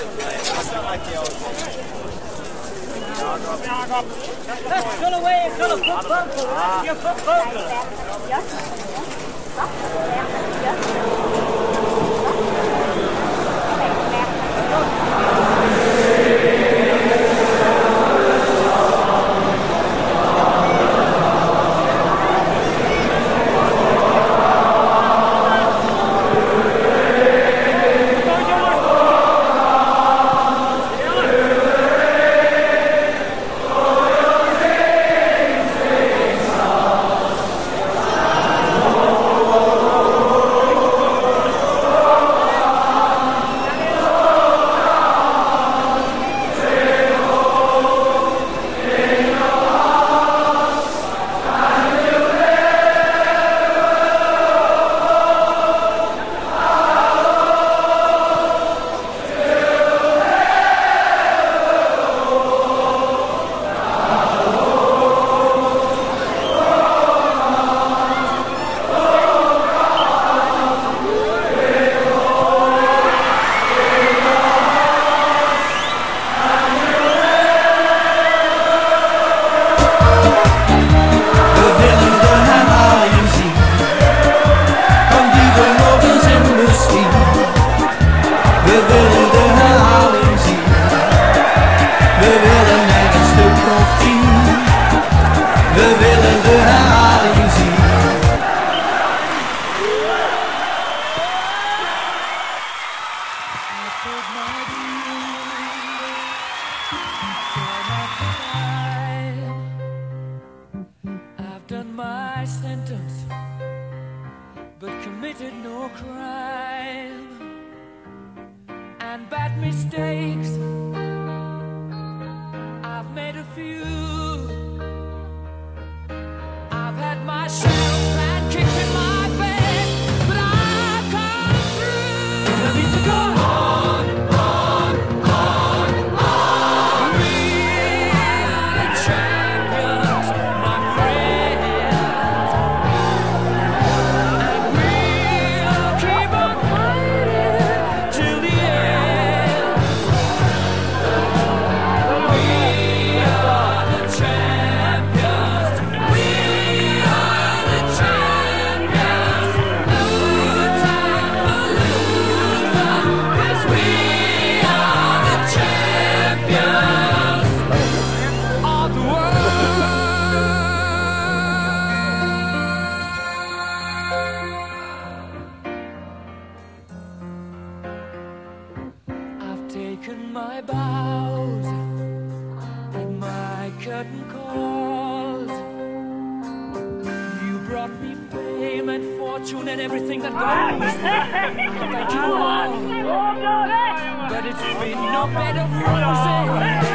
I've done my sentence, but committed no crime. And bad mistakes, I've made a few. I've had my shells and kicked in my face, but I've come through. I need to go on, on, on, on. We are the champions, my friends, and we'll keep on fighting till the end. We are the champions. We are the champions. No time for losers, 'cause we are the champions of the world. I've taken my bows and my curtain calls. You brought me fame and fortune and everything that goes. I thank you all, but it's been no bed of roses.